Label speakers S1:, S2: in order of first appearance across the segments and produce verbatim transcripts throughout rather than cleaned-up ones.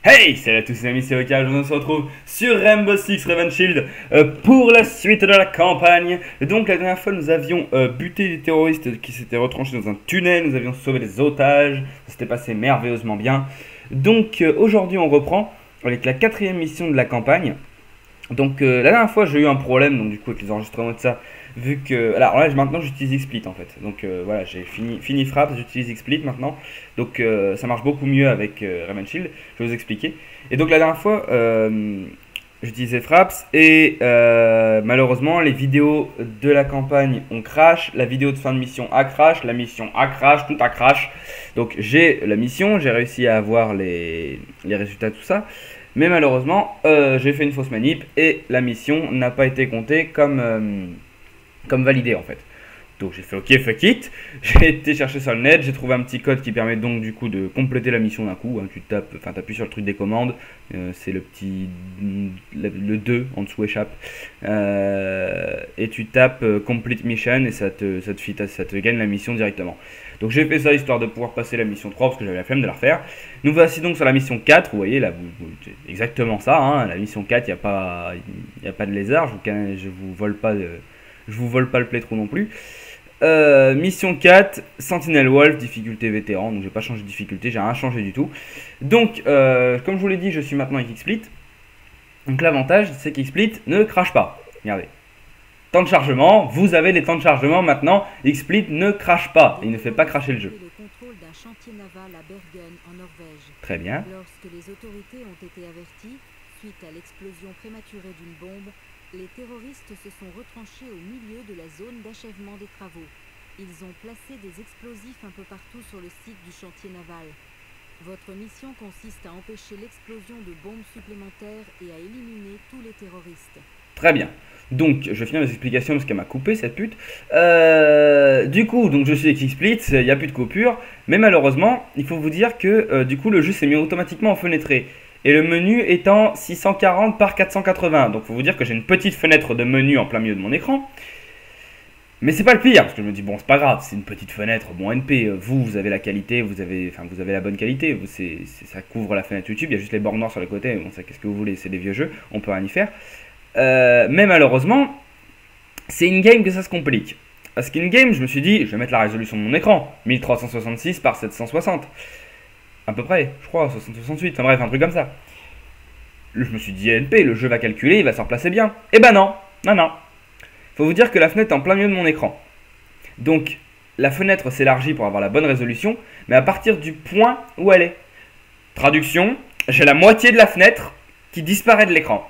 S1: Hey, salut à tous les amis, c'est Oka, on se retrouve sur Rainbow Six Revenge Shield euh, pour la suite de la campagne. Donc la dernière fois nous avions euh, buté des terroristes qui s'étaient retranchés dans un tunnel, nous avions sauvé des otages, ça s'était passé merveilleusement bien. Donc euh, aujourd'hui on reprend avec la quatrième mission de la campagne. Donc euh, la dernière fois j'ai eu un problème, donc du coup avec les enregistrements de ça, vu que... Alors là maintenant j'utilise XSplit en fait, donc euh, voilà j'ai fini, fini Fraps, j'utilise XSplit maintenant, donc euh, ça marche beaucoup mieux avec euh, Revenge Shield, je vais vous expliquer. Et donc la dernière fois euh, j'utilisais Fraps et euh, malheureusement les vidéos de la campagne ont crash, la vidéo de fin de mission a crash, la mission a crash, tout a crash. Donc j'ai la mission, j'ai réussi à avoir les, les résultats, tout ça. Mais malheureusement, euh, j'ai fait une fausse manip et la mission n'a pas été comptée comme, euh, comme validée en fait. Donc j'ai fait ok, fuck it. J'ai été chercher sur le net, j'ai trouvé un petit code qui permet donc du coup de compléter la mission d'un coup. Hein. Tu tapes, enfin t'appuies sur le truc des commandes, euh, c'est le petit, le, le deux en dessous échappe. Euh, et tu tapes euh, complete mission et ça te, ça, te fit, ça te gagne la mission directement. Donc j'ai fait ça histoire de pouvoir passer la mission trois parce que j'avais la flemme de la refaire. Nous voici donc sur la mission quatre, vous voyez là, vous, vous, exactement ça, hein, la mission quatre, il n'y a, pas, y a pas de lézard, je vous, je vous vole pas de, je vous vole pas le playthrough non plus. Euh, mission quatre, Sentinel Wolf, difficulté vétéran, donc j'ai pas changé de difficulté, j'ai rien changé du tout. Donc euh, comme je vous l'ai dit, je suis maintenant avec XSplit. Donc l'avantage c'est qu'XSplit ne crache pas, regardez. Temps de chargement, vous avez les temps de chargement maintenant, XSplit ne crache pas, il ne fait pas cracher le jeu.
S2: Le contrôle d'un chantier naval à Bergen en Norvège.
S1: Très bien.
S2: Lorsque les autorités ont été averties, suite à l'explosion prématurée d'une bombe, les terroristes se sont retranchés au milieu de la zone d'achèvement des travaux. Ils ont placé des explosifs un peu partout sur le site du chantier naval. Votre mission consiste à empêcher l'explosion de bombes supplémentaires et à éliminer tous les terroristes.
S1: Très bien. Donc, je vais finir mes explications parce qu'elle m'a coupé cette pute. Euh, du coup, donc je suis avec XSplit, il n'y a plus de coupure. Mais malheureusement, il faut vous dire que euh, du coup, le jeu s'est mis automatiquement en fenêtré. Et le menu étant six cent quarante par quatre cent quatre-vingts. Donc, il faut vous dire que j'ai une petite fenêtre de menu en plein milieu de mon écran. Mais c'est pas le pire, parce que je me dis, bon, c'est pas grave, c'est une petite fenêtre. Bon, N P, vous, vous avez la qualité, vous avez, enfin, vous avez la bonne qualité. Vous, c'est, c'est, ça couvre la fenêtre YouTube, il y a juste les bords noirs sur le côté. Bon, ça, qu'est-ce que vous voulez, c'est des vieux jeux, on peut rien y faire. Euh, mais malheureusement, c'est in-game que ça se complique. Parce qu'in-game, je me suis dit, je vais mettre la résolution de mon écran, mille trois cent soixante-six par sept cent soixante. À peu près, je crois, soixante soixante-huit, enfin bref, un truc comme ça. Je me suis dit, N P, le jeu va calculer, il va se replacer bien. Eh ben non, non, non. Faut vous dire que la fenêtre est en plein milieu de mon écran. Donc, la fenêtre s'élargit pour avoir la bonne résolution, mais à partir du point où elle est. Traduction, j'ai la moitié de la fenêtre qui disparaît de l'écran.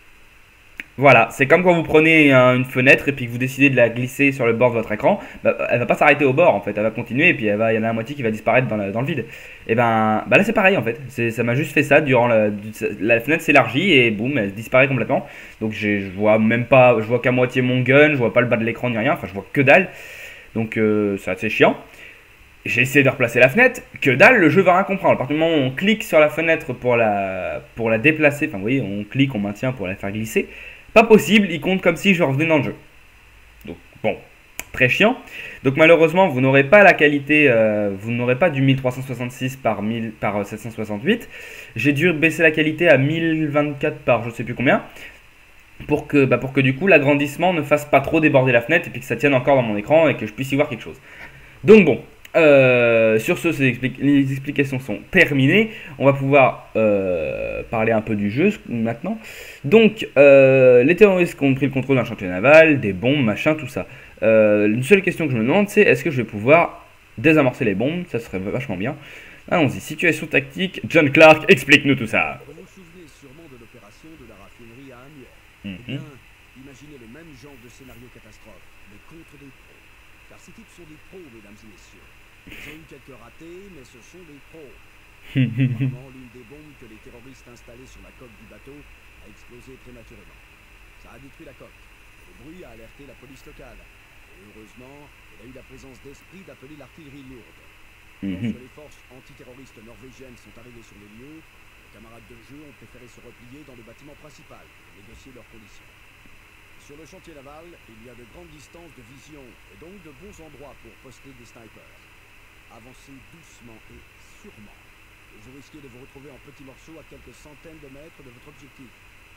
S1: Voilà, c'est comme quand vous prenez un, une fenêtre et puis que vous décidez de la glisser sur le bord de votre écran, bah, elle va pas s'arrêter au bord en fait, elle va continuer et puis elle va, il y en a la moitié qui va disparaître dans, la, dans le vide. Et ben, bah là c'est pareil en fait, ça m'a juste fait ça durant la, la fenêtre s'élargit et boum, elle disparaît complètement. Donc je vois même pas, je vois qu'à moitié mon gun, je vois pas le bas de l'écran ni rien, enfin je vois que dalle. Donc euh, c'est assez chiant. J'ai essayé de replacer la fenêtre, que dalle, le jeu va rien comprendre. À partir du moment où on clique sur la fenêtre pour la, pour la déplacer, enfin vous voyez, on clique, on maintient pour la faire glisser. Pas possible, il compte comme si je revenais dans le jeu. Donc bon, très chiant. Donc malheureusement, vous n'aurez pas la qualité, euh, vous n'aurez pas du mille trois cent soixante-six par, mille, par sept cent soixante-huit. J'ai dû baisser la qualité à mille vingt-quatre par je sais plus combien. Pour que, bah pour que du coup l'agrandissement ne fasse pas trop déborder la fenêtre et puis que ça tienne encore dans mon écran et que je puisse y voir quelque chose. Donc bon, euh, sur ce, ces expli les explications sont terminées. On va pouvoir euh, parler un peu du jeu maintenant. Donc, euh, les terroristes ont pris le contrôle d'un chantier naval, des bombes, machin, tout ça. Euh, une seule question que je me demande, c'est est-ce que je vais pouvoir désamorcer les bombes? Ça serait vachement bien. Allons-y, situation tactique. John Clark, explique-nous tout ça.
S3: Vous vous souvenez sûrement de l'opération de la raffinerie à Amiens.
S1: Mm
S3: Eh
S1: -hmm.
S3: bien, imaginez le même genre de scénario catastrophe, mais contre des pros. Car ces types sont des pros, mesdames et messieurs. Ils ont eu quelques ratés, mais ce sont des pros. Apparemment, l'une des bombes que les terroristes installées sur la coque du bateau a explosé prématurément. Ça a détruit la coque. Le bruit a alerté la police locale. Et heureusement, elle a eu la présence d'esprit d'appeler l'artillerie lourde. Lorsque les forces antiterroristes norvégiennes sont arrivées sur les lieux, les camarades de jeu ont préféré se replier dans le bâtiment principal pour négocier leurs conditions. Sur le chantier naval, il y a de grandes distances de vision et donc de bons endroits pour poster des snipers. Avancez doucement et sûrement. vous risquez de vous retrouver en petits morceaux à quelques centaines de mètres de votre objectif.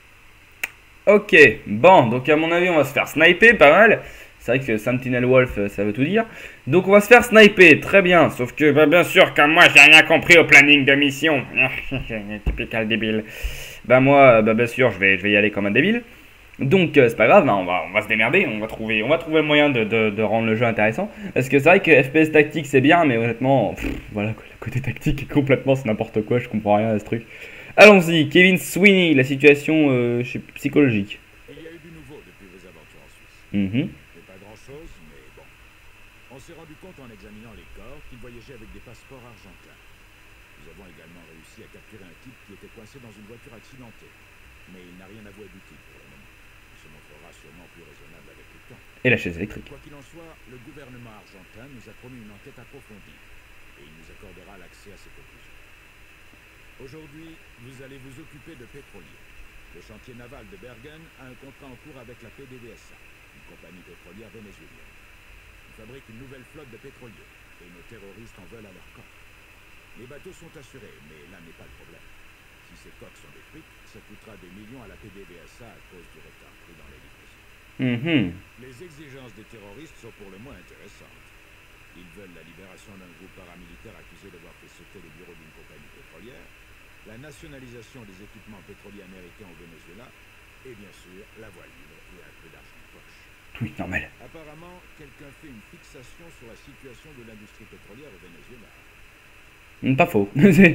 S1: Ok, bon, donc à mon avis, on va se faire sniper, pas mal. C'est vrai que Sentinel Wolf, ça veut tout dire. Donc on va se faire sniper, très bien. Sauf que, bah, bien sûr, comme moi, j'ai rien compris au planning de mission. Typical débile. Bah moi, bah bien sûr, je vais, je vais y aller comme un débile. Donc euh, c'est pas grave, bah, on, va, on va se démerder, on va trouver, on va trouver le moyen de, de, de rendre le jeu intéressant. Parce que c'est vrai que F P S tactique c'est bien, mais honnêtement, pff, voilà, quoi, le côté tactique est complètement c'est n'importe quoi, je comprends rien à ce truc. Allons-y, Kevin Sweeney, la situation euh, psychologique.
S4: Il y a eu du nouveau depuis vos aventures en Suisse.
S1: Mm-hmm.
S4: C'est pas grand-chose, mais bon. On s'est rendu compte en examinant les corps qu'ils voyageaient avec des passeports argentins. Nous avons également réussi à capturer un type qui était coincé dans une voiture accidentée. Mais il n'a rien avoué d'utile pour le moment. Il se montrera sûrement plus raisonnable avec le temps.
S1: Et la chaise électrique.
S4: Quoi qu'il en soit, le gouvernement argentin nous a promis une enquête approfondie. Et il nous accordera l'accès à ses conclusions. Aujourd'hui, vous allez vous occuper de pétroliers. Le chantier naval de Bergen a un contrat en cours avec la P D V S A, une compagnie pétrolière vénézuélienne. Ils fabriquent une nouvelle flotte de pétroliers, et nos terroristes en veulent à leur corps. Les bateaux sont assurés, mais là n'est pas le problème. Si ces coques sont détruites, ça coûtera des millions à la P D V S A à cause du retard pris dans les livraisons.
S1: Mm-hmm.
S4: Les exigences des terroristes sont pour le moins intéressantes. Ils veulent la libération d'un groupe paramilitaire accusé d'avoir fait sauter les bureaux d'une compagnie pétrolière, la nationalisation des équipements pétroliers américains au Venezuela, et bien sûr, la voie libre et un peu d'argent de poche.
S1: Oui, normal.
S4: Apparemment, quelqu'un fait une fixation sur la situation de l'industrie pétrolière au Venezuela.
S1: Pas faux.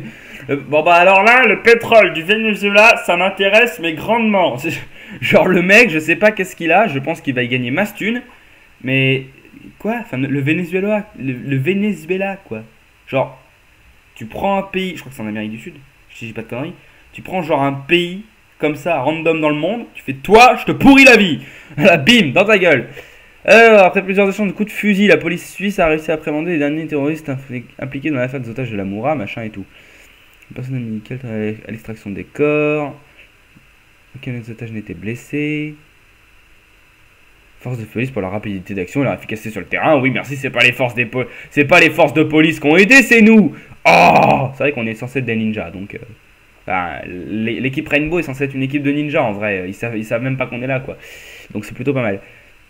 S1: Bon bah alors là, le pétrole du Venezuela, ça m'intéresse mais grandement. Genre le mec, je sais pas qu'est-ce qu'il a, je pense qu'il va y gagner masse thune. Mais quoi? Enfin le Venezuela, le, le Venezuela quoi. Genre, tu prends un pays, je crois que c'est en Amérique du Sud, je dis pas de conneries. Tu prends genre un pays comme ça, random dans le monde, tu fais toi, je te pourris la vie. La bim, dans ta gueule. Alors, après plusieurs échanges de coups de fusil, la police suisse a réussi à appréhender les derniers terroristes impliqués dans l'affaire des otages de la Moura, machin et tout. Le personnel médical travaille à l'extraction des corps. Aucun des otages n'était blessé. Force de police pour la rapidité d'action et leur efficacité sur le terrain. Oui, merci, c'est pas les forces des po c'est pas les forces de police qui ont aidé, c'est nous. Oh, c'est vrai qu'on est censé être des ninjas, donc. Euh, bah, l'équipe Rainbow est censée être une équipe de ninjas en vrai. Ils savent, ils savent même pas qu'on est là, quoi. Donc c'est plutôt pas mal.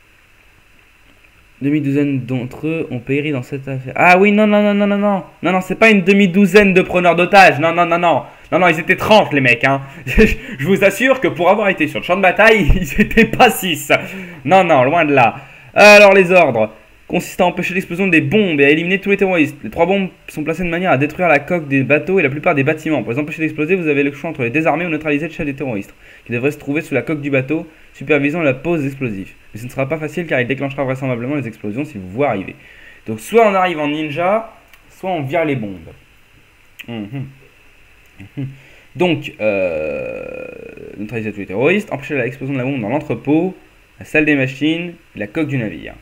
S1: Demi-douzaine d'entre eux ont péri dans cette affaire. Ah oui, non, non, non, non, non, non. Non, non, c'est pas une demi-douzaine de preneurs d'otages. Non, non, non, non. Non, non, ils étaient trente, les mecs, hein. Je vous assure que pour avoir été sur le champ de bataille, ils étaient pas six. Non, non, loin de là. Alors, les ordres consistent à empêcher l'explosion des bombes et à éliminer tous les terroristes. Les trois bombes sont placées de manière à détruire la coque des bateaux et la plupart des bâtiments. Pour les empêcher d'exploser, vous avez le choix entre les désarmer ou neutraliser le chef des terroristes, qui devrait se trouver sous la coque du bateau, supervisant la pose d'explosifs. Mais ce ne sera pas facile car il déclenchera vraisemblablement les explosions s'il vous voit arriver. Donc soit on arrive en ninja, soit on vire les bombes. Mmh. Mmh. Donc, euh, neutraliser tous les terroristes, empêcher l'explosion de la bombe dans l'entrepôt, la salle des machines, et la coque du navire.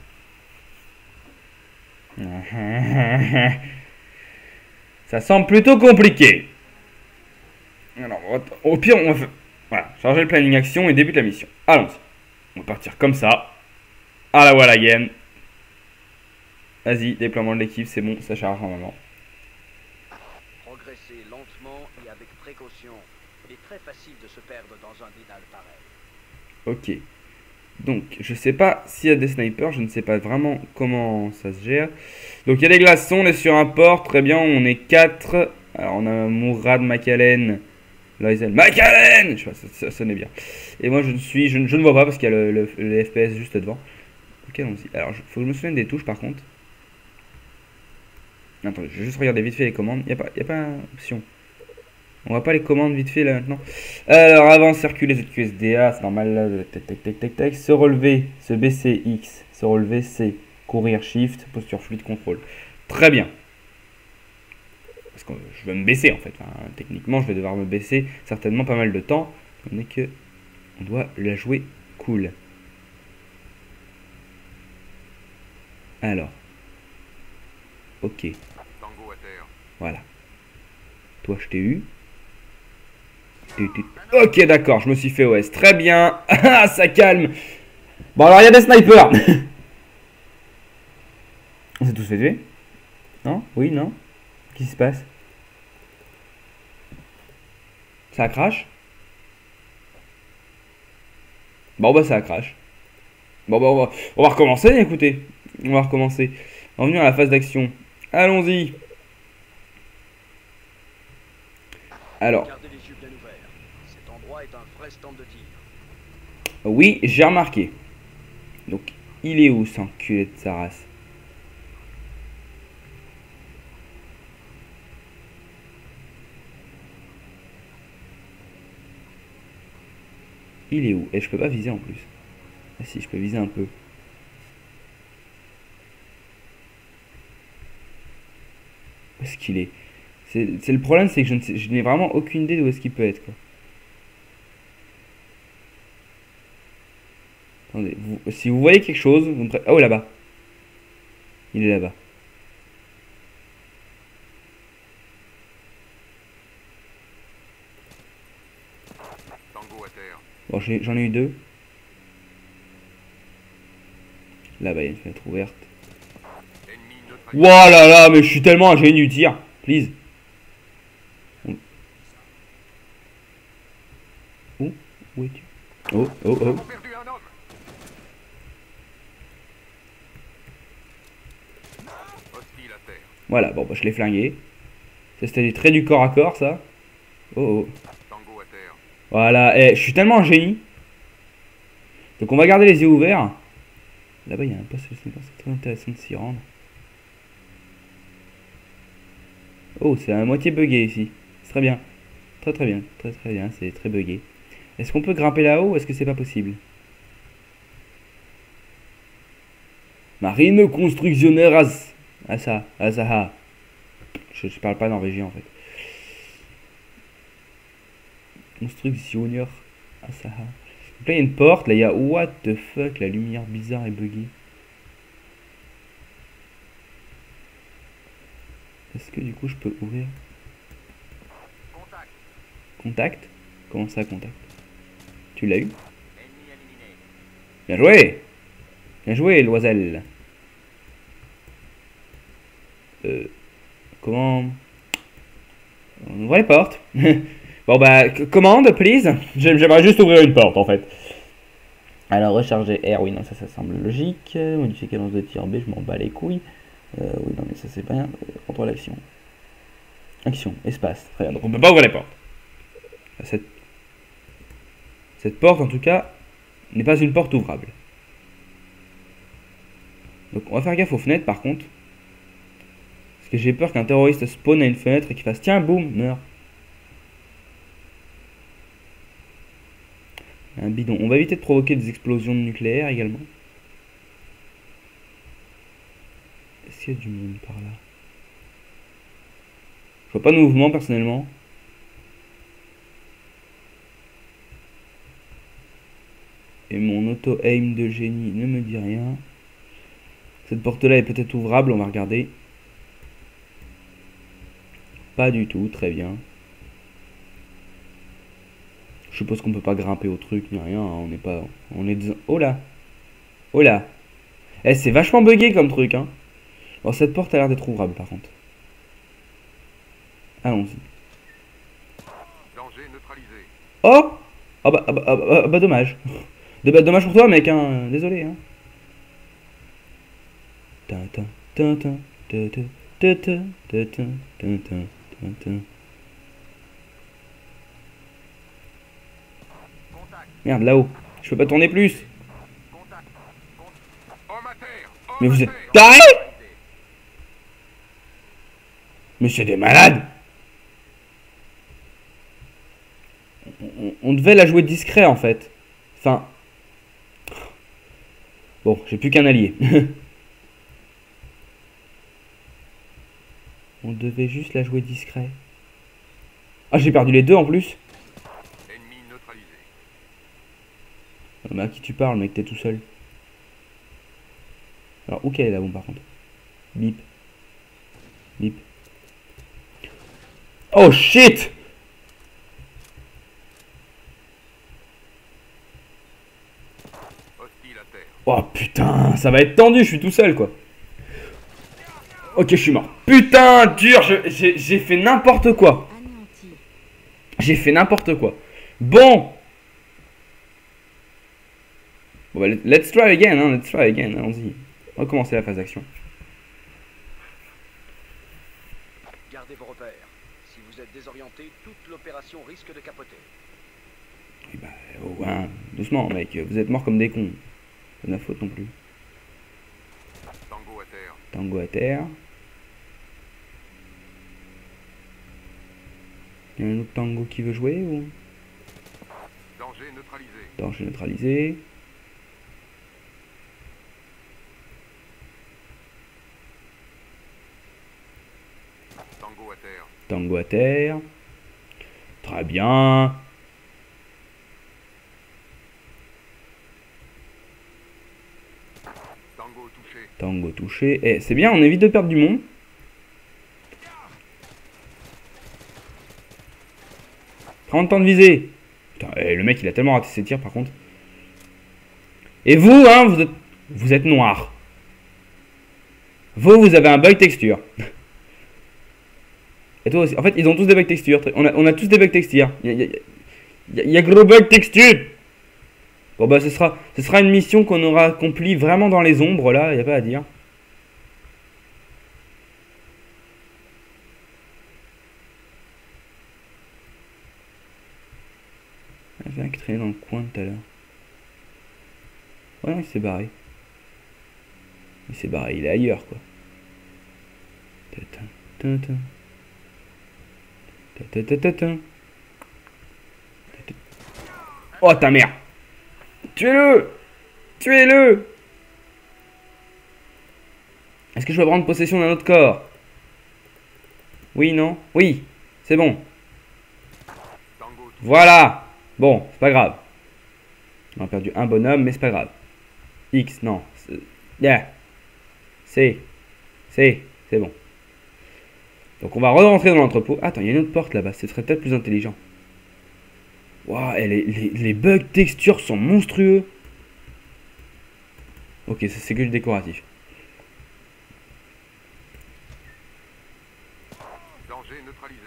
S1: Ça semble plutôt compliqué. Alors, au pire, on va voilà, charger le planning action et débute la mission. Allons-y. On va partir comme ça. À la wall again. Vas-y, déploiement de l'équipe, c'est bon, ça charge normalement.
S5: Progresser lentement et avec précaution. Il est très facile de se perdre dans un dédale pareil.
S1: Ok. Donc, je sais pas s'il y a des snipers, je ne sais pas vraiment comment ça se gère. Donc, il y a des glaçons, on est sur un port, très bien, on est quatre. Alors, on a Mourad, Macallen, Loisel, Macallen. Je sais pas, ça, ça sonnait bien. Et moi, je ne suis, je, je ne vois pas parce qu'il y a le, le, le F P S juste devant. Ok, allons-y. Alors, il faut que je me souvienne des touches par contre. Attendez, je vais juste regarder vite fait les commandes. Il n'y a pas, il y a pas option. On voit pas les commandes vite fait là maintenant. Alors avant, circuler Z Q S D A, c'est normal là. Tac tac tac tac tac. Se relever, se baisser X, se relever C, courir Shift, posture fluide contrôle. Très bien. Parce que je vais me baisser en fait. Enfin, techniquement, je vais devoir me baisser certainement pas mal de temps. On est que on doit la jouer cool. Alors. Ok. Voilà. Toi, je t'ai eu. Ok, d'accord, je me suis fait O S. Très bien. Ah, ça calme. Bon, alors, il y a des snipers. On s'est tous fait tuer? Non? Oui, non? Qu'est-ce qui se passe? Ça crache. Bon bah ça crache. Bon bah on va, on va recommencer, écoutez. On va recommencer. On va venir à la phase d'action. Allons-y. Alors.
S5: Gardez les yeux bien ouverts. Cet endroit est un vrai stand de tir.
S1: Oui, j'ai remarqué. Donc, il est où, ce enculé de sa race? Il est où? Et je peux pas viser en plus. Ah si, je peux viser un peu. Où est-ce qu'il est? C'est le problème, c'est que je ne sais, je n'ai vraiment aucune idée d'où est-ce qu'il peut être, quoi. Attendez, vous, si vous voyez quelque chose, vous me pré... Oh, là-bas. Il est là-bas. Bon, j'en ai, ai eu deux. Là-bas, il y a une fenêtre ouverte. Ouah là là, mais je suis tellement un génie du tir. Please. Où? Où es-tu? Oh, oh, oh. Voilà, bon, bah, je l'ai flingué. Ça, c'était du trait du corps à corps, ça. Oh, oh. Voilà, eh, je suis tellement un génie. Donc, on va garder les yeux ouverts. Là-bas, il y a un poste, c'est très intéressant de s'y rendre. Oh, c'est à moitié bugué ici. C'est très bien. Très très bien. Très très bien, c'est très bugué. Est-ce qu'on peut grimper là-haut ou est-ce que c'est pas possible? Marine constructionnaire as... Asa, Asaha. Je, je parle pas norvégien en fait. Constructionneur Asaha. Donc là il y a une porte, là il y a what the fuck, la lumière bizarre et buggée. Est-ce que du coup je peux ouvrir? Contact. Contact? Comment ça contact? Tu l'as eu? Bien joué! Bien joué, Loisel. Euh, comment... On ouvre les portes. Bon bah, commande, please. J'aimerais juste ouvrir une porte, en fait. Alors, recharger R, oui, non, ça, ça semble logique. Modifier cadence de tir B, je m'en bats les couilles. Euh, oui, non, mais ça, c'est pas rien. Contrôle action. Action, espace. Très bien, donc on peut pas ouvrir les portes. Cette... Cette porte, en tout cas, n'est pas une porte ouvrable. Donc, on va faire gaffe aux fenêtres, par contre. Parce que j'ai peur qu'un terroriste spawn à une fenêtre et qu'il fasse tiens, boum, meurt. Un bidon. On va éviter de provoquer des explosions nucléaires également. Est-ce qu'il y a du monde par là? Je vois pas de mouvement personnellement. Et mon auto-aim de génie ne me dit rien. Cette porte-là est peut-être ouvrable, on va regarder. Pas du tout, très bien. Je suppose qu'on peut pas grimper au truc ni rien, hein, on n'est pas... On est... Oh là! Oh là! Eh, c'est vachement bugué comme truc, hein. Bon, cette porte a l'air d'être ouvrable, par contre. Allons-y. Oh! Ah bah, ah bah, ah bah, ah bah dommage. De, bah, dommage pour toi, mec, hein. Désolé, hein. Tintin, tintin, tintin, tintin, tintin, tintin, tintin. Merde, là-haut. Je peux pas tourner plus. Mais vous êtes tarés? Mais c'est des malades. on, on devait la jouer discret, en fait. Enfin... Bon, j'ai plus qu'un allié. On devait juste la jouer discret. Ah, j'ai perdu les deux en plus.
S6: Ennemi neutralisé.
S1: Mais à qui tu parles, mec, t'es tout seul. Alors, où qu'elle est la bombe par contre? Bip. Bip. Oh shit!
S6: Hostile à terre.
S1: Oh putain, ça va être tendu, je suis tout seul quoi. Ok, je suis mort. Putain, dur, j'ai fait n'importe quoi.
S2: Anéanti.
S1: J'ai fait n'importe quoi. Bon. Bon bah, let's try again, hein, let's try again, allons-y. On va commencer la phase d'action.
S5: Gardez vos repères. Si vous êtes désorienté, toute l'opération risque de capoter.
S1: Et bah, oh, hein, doucement mec, vous êtes morts comme des cons. C'est de ma faute non plus.
S6: Tango à terre.
S1: Tango à terre. Il y a un autre tango qui veut jouer ou...
S6: Danger neutralisé.
S1: Danger neutralisé.
S6: Tango à terre.
S1: Tango à terre. Très bien.
S6: Tango touché.
S1: Tango touché. Eh, c'est bien, on évite de perdre du monde. Prends le temps de viser. Putain, eh, le mec il a tellement raté ses tirs par contre. Et vous, hein, vous êtes, vous êtes noir. Vous, vous avez un bug texture. Et toi aussi. En fait, ils ont tous des bugs texture. On a, on a tous des bugs texture. Il y a, y a, y a gros bug texture. Bon bah ce sera, ce sera une mission qu'on aura accomplie vraiment dans les ombres là. Il n'y a pas à dire. Il y en a un qui traînait dans le coin tout à l'heure. Ouais, non, il s'est barré. Il s'est barré, il est ailleurs quoi. Oh ta mère! Tuez-le! Tuez-le! Est-ce que je peux prendre possession d'un autre corps? Oui, non? Oui! C'est bon. Voilà! Bon, c'est pas grave. On a perdu un bonhomme, mais c'est pas grave. X, non. Yeah. C. C. C'est bon. Donc on va re-rentrer dans l'entrepôt. Attends, il y a une autre porte là-bas. Ce serait peut-être plus intelligent. Waouh, les, les, les bugs textures sont monstrueux. Ok, ça c'est que du décoratif.
S6: Danger neutralisé.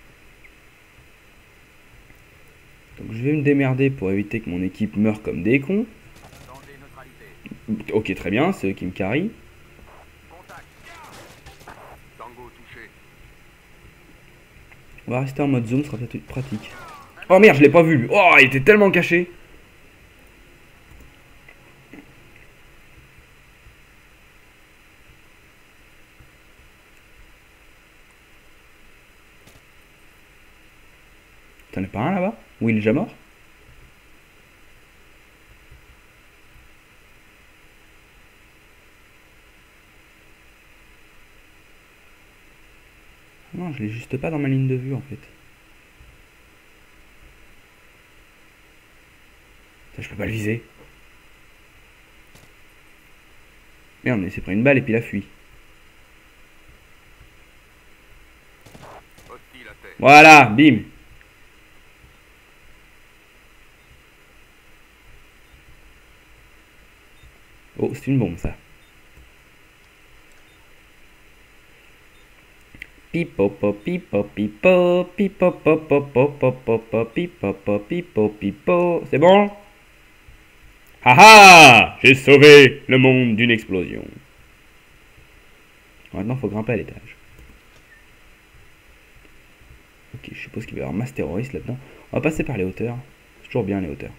S1: Donc je vais me démerder pour éviter que mon équipe meure comme des cons.
S5: Danger neutralisé.
S1: Ok, très bien, c'est eux qui me carry.
S5: Contact.
S6: Tango touché.
S1: On va rester en mode zoom, ce sera peut-être pratique. Oh merde, je l'ai pas vu lui. Oh, il était tellement caché. T'en as pas un là-bas? Ou il est déjà mort? Non, je l'ai juste pas dans ma ligne de vue en fait. Ça, je peux pas le viser. Merde, mais il s'est pris une balle et puis il a fui.
S6: Hostile à terre.
S1: Voilà, bim. Oh, c'est une bombe ça. Pipo pipo pipo pipo pipo pipo pipo pipo pipo. C'est bon? Haha! J'ai sauvé le monde d'une explosion. Maintenant, faut grimper à l'étage. Ok, je suppose qu'il va y avoir masse terroriste là-dedans. On va passer par les hauteurs. C'est toujours bien les hauteurs.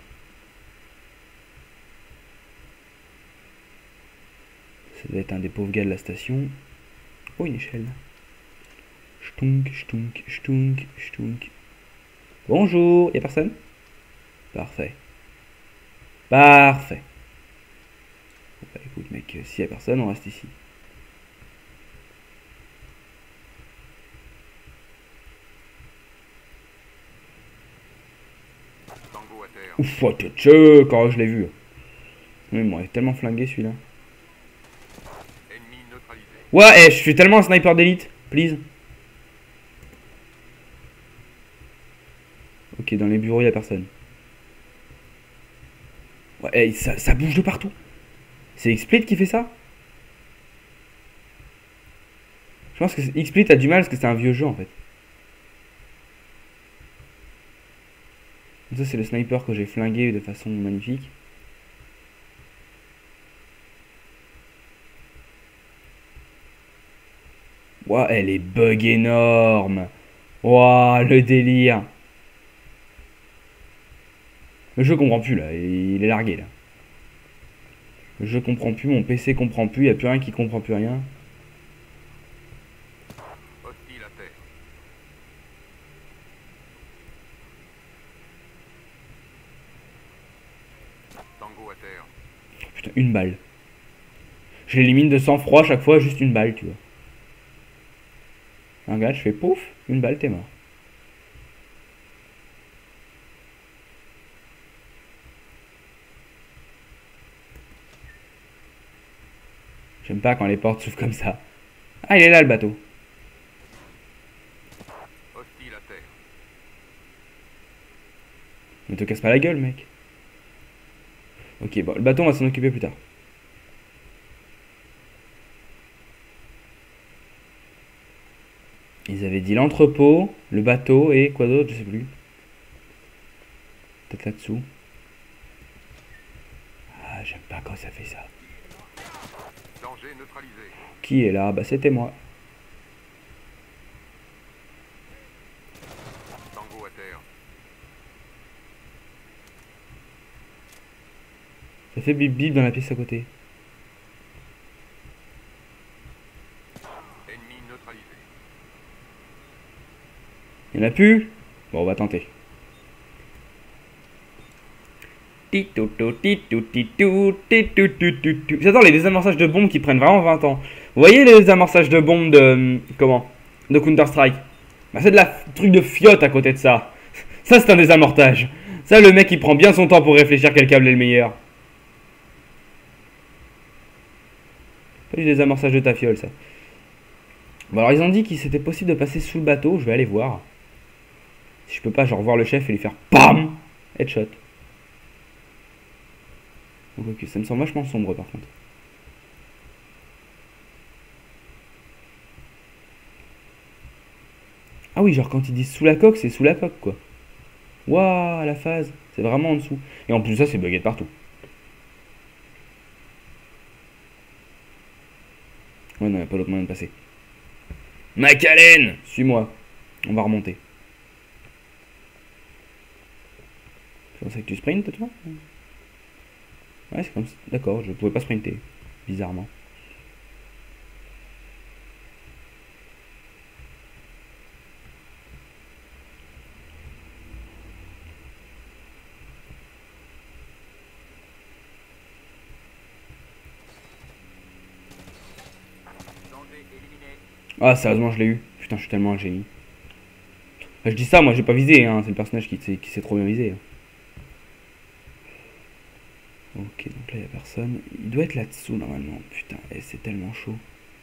S1: Ça doit être un des pauvres gars de la station. Oh, une échelle. Chtunk, chtunk, chtunk, chtunk. Bonjour, y'a personne? Parfait. Parfait. Bon, bah écoute mec, s'il y a personne, on reste ici.
S6: Tango à terre.
S1: Ouf, oh, tche, quand je l'ai vu. Oui, moi, il est tellement flingué celui-là.
S6: Ennemi neutralisé.
S1: Ouais, eh, je suis tellement un sniper d'élite, please. Ok, dans les bureaux, il n'y a personne. Ouais, eh, ça, ça bouge de partout. C'est XSplit qui fait ça? Je pense que XSplit a du mal parce que c'est un vieux jeu en fait. Ça c'est le sniper que j'ai flingué de façon magnifique. Ouah, elle est bug énorme. Ouah, le délire. Le jeu comprend plus là, il est largué là. Le jeu comprend plus, mon P C comprend plus, il n'y a plus rien qui comprend plus rien.
S6: Hostile à terre. Tango à terre.
S1: Putain, une balle. Je l'élimine de sang-froid à chaque fois, juste une balle, tu vois. Regarde, je fais pouf, une balle, t'es mort. J'aime pas quand les portes s'ouvrent comme ça. Ah, il est là le bateau.
S6: Hostile à terre.
S1: Ne te casse pas la gueule, mec. Ok, bon, le bateau, on va s'en occuper plus tard. Ils avaient dit l'entrepôt, le bateau et quoi d'autre, je sais plus. Peut-être là-dessous. Ah, j'aime pas quand ça fait ça.
S6: Danger neutralisé.
S1: Qui est là? Bah, c'était moi.
S6: Tango à terre.
S1: Ça fait bip bip dans la pièce à côté.
S6: Ennemi neutralisé.
S1: Il y en a plus? Bon, on va tenter. J'adore les désamorçages de bombes qui prennent vraiment vingt ans. Vous voyez les désamorçages de bombes de... Comment? De Counter-Strike. Bah c'est de la truc de fiotte à côté de ça. Ça c'est un désamorçage. Ça le mec il prend bien son temps pour réfléchir quel câble est le meilleur. Pas du désamorçage de ta fiole ça. Bon alors ils ont dit qu'il c'était possible de passer sous le bateau. Je vais aller voir. Si je peux pas genre voir le chef et lui faire PAM headshot. Donc ok, ça me semble vachement sombre par contre. Ah oui, genre quand ils disent sous la coque, c'est sous la coque quoi. Waouh, la phase, c'est vraiment en dessous. Et en plus de ça, c'est bugué de partout. Ouais, non, il n'y a pas d'autre moyen de passer. Macalène, suis-moi. On va remonter. C'est comme ça que tu sprintes, toi? Ouais, c'est comme ça. D'accord, je pouvais pas sprinter. Bizarrement. Ah, sérieusement, je l'ai eu. Putain, je suis tellement un génie. Enfin, je dis ça, moi j'ai pas visé, hein. C'est le personnage qui sait, qui sait trop bien viser. Hein. Ok, donc là il n'y a personne. Il doit être là-dessous normalement. Putain, eh, c'est tellement chaud.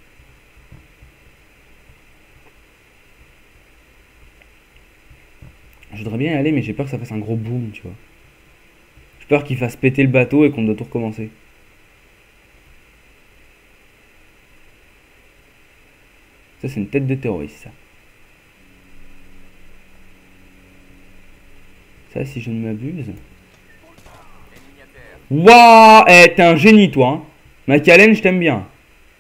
S1: Je voudrais bien y aller, mais j'ai peur que ça fasse un gros boom, tu vois. J'ai peur qu'il fasse péter le bateau et qu'on doit tout recommencer. Ça, c'est une tête de terroriste, ça. Ça, si je ne m'abuse. Waouh, eh, t'es un génie, toi. Hein. Macalène, je t'aime bien.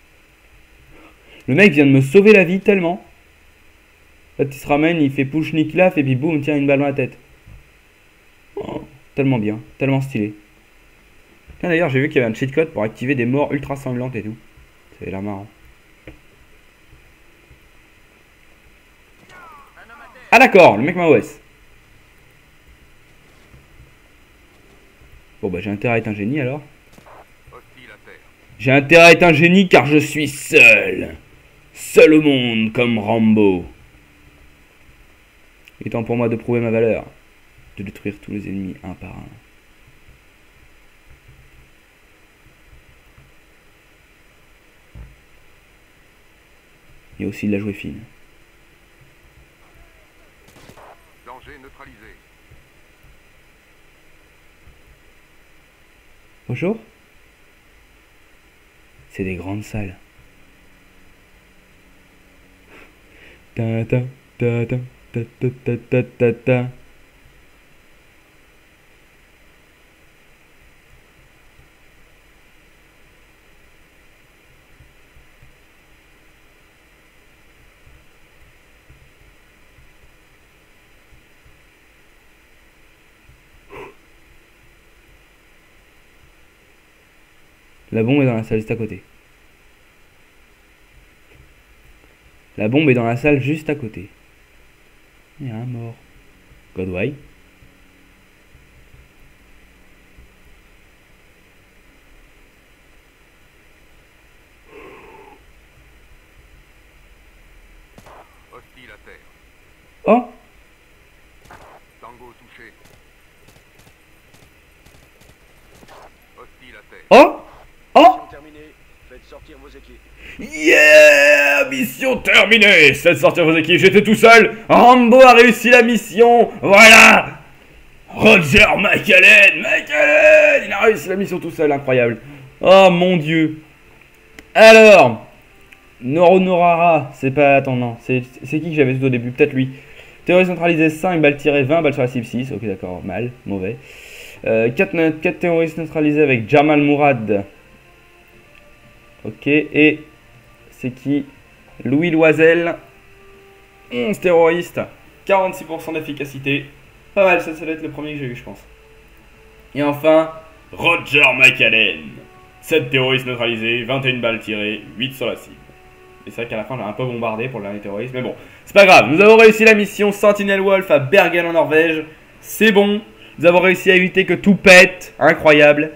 S1: Le mec vient de me sauver la vie tellement. Là, il se ramène, il fait push nick laf et puis boum, tiens une balle dans la tête. Oh, tellement bien, tellement stylé. D'ailleurs, j'ai vu qu'il y avait un cheat code pour activer des morts ultra sanglantes et tout. Ça avait l'air marrant. Ah d'accord, le mec m'a O S. Bon bah j'ai intérêt à être un génie alors. J'ai intérêt à être un génie car je suis seul. Seul au monde comme Rambo. Il est temps pour moi de prouver ma valeur. De détruire tous les ennemis un par un. Il y a aussi de la jouer fine.
S6: Danger neutralisé.
S1: Bonjour. C'est des grandes salles. Ta ta ta ta ta ta ta ta ta ta. La bombe est dans la salle juste à côté. La bombe est dans la salle juste à côté. Il y a un mort. Godway.
S6: Hostile à terre.
S1: Oh!
S6: Tango touché. Hostile à terre.
S1: Oh! Oh!
S3: Mission terminée. Faites sortir vos équipes.
S1: Yeah! Mission terminée! Faites sortir vos équipes, j'étais tout seul! Rambo a réussi la mission! Voilà! Roger McAllen! McAllen! Il a réussi la mission tout seul, incroyable! Oh mon dieu! Alors! Noro Norara, c'est pas... Attends, non, c'est qui que j'avais tout au début? Peut-être lui. Terroriste neutralisé cinq, balles tirées vingt, balles sur la cible six. Ok, d'accord, mal, mauvais. Euh, quatre, quatre terroristes neutralisés avec Jamal Mourad. Ok, et c'est qui? Louis Loisel. onze terroristes, quarante-six pour cent d'efficacité. Pas mal, ça, ça doit être le premier que j'ai eu, je pense. Et enfin, Roger McAllen. sept terroristes neutralisés, vingt et une balles tirées, huit sur la cible. Et c'est vrai qu'à la fin, on a un peu bombardé pour le dernier terroriste. Mais bon, c'est pas grave. Nous avons réussi la mission Sentinel Wolf à Bergen en Norvège. C'est bon. Nous avons réussi à éviter que tout pète. Incroyable.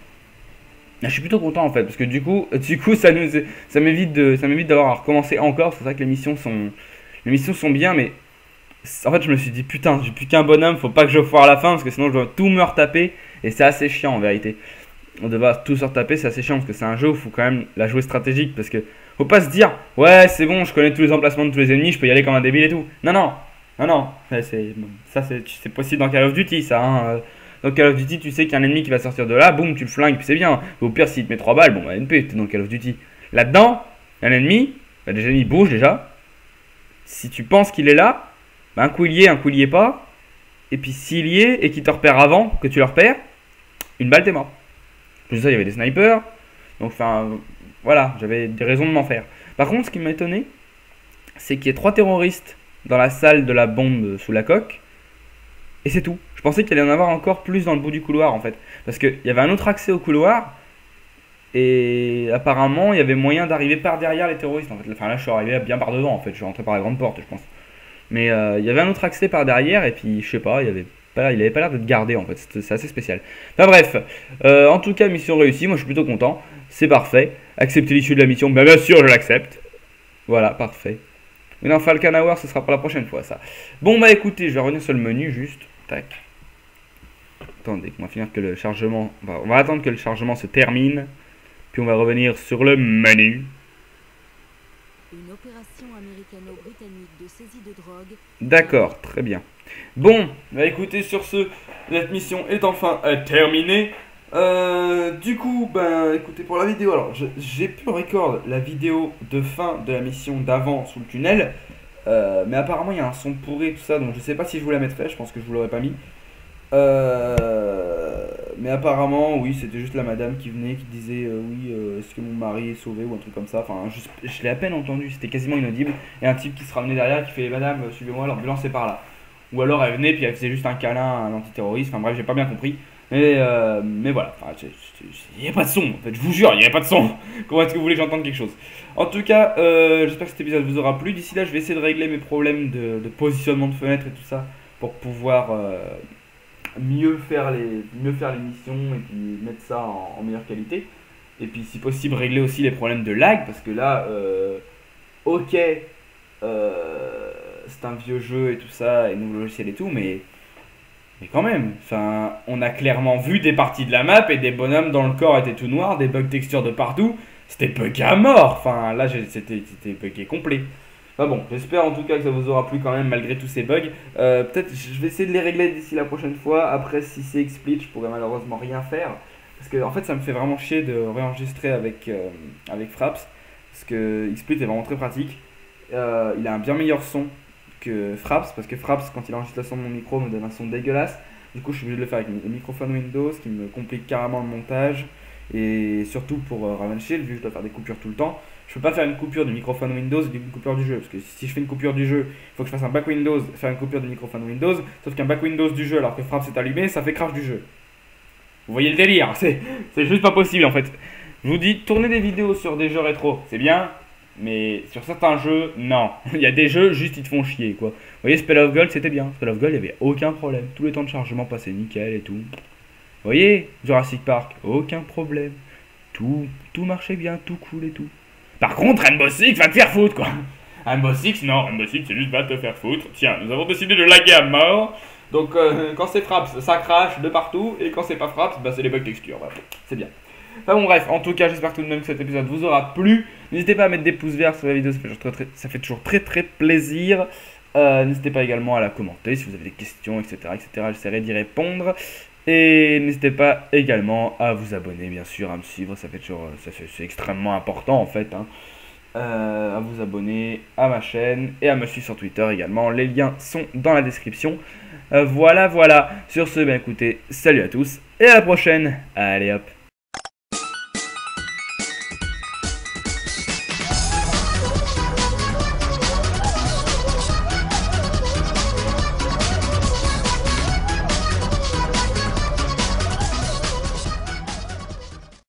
S1: Je suis plutôt content en fait. Parce que du coup, du coup ça nous, ça m'évite de, ça m'évite d'avoir à recommencer encore. C'est vrai que les missions sont, les missions sont bien. Mais en fait, je me suis dit, putain, j'ai plus qu'un bonhomme. Faut pas que je foire à la fin. Parce que sinon, je dois tout me retaper. Et c'est assez chiant en vérité. On devra tout se retaper. C'est assez chiant. Parce que c'est un jeu où il faut quand même la jouer stratégique. Parce que faut pas se dire, ouais, c'est bon, je connais tous les emplacements de tous les ennemis, je peux y aller comme un débile et tout. Non, non, non, non. C'est, ça, c'est possible dans Call of Duty, ça. Hein. Dans Call of Duty, tu sais qu'il y a un ennemi qui va sortir de là, boum, tu le flingues, puis c'est bien. Au pire, s'il te met trois balles, bon, bah, N P, t'es dans Call of Duty. Là-dedans, un ennemi, bah, déjà, il bouge déjà. Si tu penses qu'il est là, bah, un coup il y est, un coup il y est pas. Et puis s'il y est et qu'il te repère avant que tu le repères, une balle, t'es mort. Plus ça, il y avait des snipers. Donc, enfin. Voilà, j'avais des raisons de m'en faire. Par contre, ce qui m'a étonné, c'est qu'il y ait trois terroristes dans la salle de la bombe sous la coque. Et c'est tout. Je pensais qu'il allait y en avoir encore plus dans le bout du couloir, en fait. Parce qu'il y avait un autre accès au couloir. Et apparemment, il y avait moyen d'arriver par derrière les terroristes, en fait. Enfin, là, je suis arrivé bien par devant, en fait. Je suis rentré par la grande porte, je pense. Mais euh, il y avait un autre accès par derrière. Et puis, je sais pas, il y avait... Pas, il avait pas l'air d'être gardé en fait, c'est assez spécial. Enfin bref, euh, en tout cas mission réussie, moi je suis plutôt content, c'est parfait. Accepter l'issue de la mission, ben, bien sûr je l'accepte. Voilà, parfait. Mais dans Falcon Hour, ce sera pour la prochaine fois ça. Bon bah écoutez, je vais revenir sur le menu juste, tac. Attendez, on va finir que le chargement, on va, on va attendre que le chargement se termine. Puis on va revenir sur le menu.
S2: Une opération américano-britannique de saisie de drogue.
S1: D'accord, très bien. Bon, bah écoutez, sur ce, cette mission est enfin euh, terminée. Euh, du coup, ben écoutez, pour la vidéo, alors j'ai pu record la vidéo de fin de la mission d'avant sous le tunnel. Euh, mais apparemment, il y a un son pourri, tout ça, donc je sais pas si je vous la mettrai, je pense que je vous l'aurais pas mis. Euh, mais apparemment, oui, c'était juste la madame qui venait, qui disait euh, oui, euh, est-ce que mon mari est sauvé ou un truc comme ça. Enfin, je, je l'ai à peine entendu, c'était quasiment inaudible. Et un type qui se ramenait derrière qui fait madame, suivez-moi, l'ambulance est par là. Ou alors elle venait puis elle faisait juste un câlin à un antiterroriste. Enfin bref, j'ai pas bien compris. Mais, euh, mais voilà, enfin, il n'y a pas de son, en fait, je vous jure, il n'y a pas de son. Comment est-ce que vous voulez que j'entende quelque chose? En tout cas, euh, j'espère que cet épisode vous aura plu. D'ici là, je vais essayer de régler mes problèmes de, de positionnement de fenêtre et tout ça pour pouvoir euh, mieux, faire les, mieux faire les missions et puis mettre ça en, en meilleure qualité. Et puis, si possible, régler aussi les problèmes de lag parce que là, euh, ok, euh, c'est un vieux jeu et tout ça, et nouveau logiciel et tout, mais. Mais quand même, enfin, on a clairement vu des parties de la map et des bonhommes dans le corps étaient tout noirs, des bugs textures de partout. C'était bugué à mort. Enfin, là, c'était bugué complet. Enfin bon, j'espère en tout cas que ça vous aura plu quand même malgré tous ces bugs. Euh, Peut-être je vais essayer de les régler d'ici la prochaine fois. Après, si c'est XSplit, je pourrais malheureusement rien faire. Parce que en fait, ça me fait vraiment chier de réenregistrer avec, euh, avec Fraps. Parce que XSplit est vraiment très pratique. Euh, il a un bien meilleur son que Fraps, parce que Fraps, quand il enregistre le son de mon micro, me donne un son dégueulasse. Du coup, je suis obligé de le faire avec le microphone Windows, qui me complique carrément le montage. Et surtout pour euh, Raven Shield, vu que je dois faire des coupures tout le temps, je peux pas faire une coupure du microphone Windows et une coupure du jeu. Parce que si je fais une coupure du jeu, il faut que je fasse un back Windows, faire une coupure du microphone Windows. Sauf qu'un back Windows du jeu, alors que Fraps est allumé, ça fait crash du jeu. Vous voyez le délire, c'est juste pas possible en fait. Je vous dis, tourner des vidéos sur des jeux rétro, c'est bien, mais sur certains jeux, non. Il y a des jeux, juste ils te font chier, quoi. Vous voyez, Spell of Gold, c'était bien. Spell of Gold, il n'y avait aucun problème. Tous les temps de chargement passaient nickel et tout. Vous voyez, Jurassic Park, aucun problème. Tout, tout marchait bien, tout cool et tout. Par contre, Rainbow Six va te faire foutre, quoi. Rainbow Six, non, Rainbow Six, c'est juste va te faire foutre. Tiens, nous avons décidé de laguer à mort. Donc, euh, quand c'est Fraps, ça crache de partout. Et quand c'est pas Fraps, bah, c'est les bugs textures. Voilà. C'est bien. Enfin bon, bref, en tout cas, j'espère tout de même que cet épisode vous aura plu. N'hésitez pas à mettre des pouces verts sur la vidéo, ça fait, très, très, ça fait toujours très très plaisir. Euh, N'hésitez pas également à la commenter si vous avez des questions, et cetera, et cetera. J'essaierai d'y répondre. Et n'hésitez pas également à vous abonner, bien sûr, à me suivre. Ça fait toujours, ça fait, c'est extrêmement important en fait. Hein. Euh, à vous abonner à ma chaîne et à me suivre sur Twitter également. Les liens sont dans la description. Euh, voilà, voilà. Sur ce, ben écoutez, salut à tous et à la prochaine. Allez hop.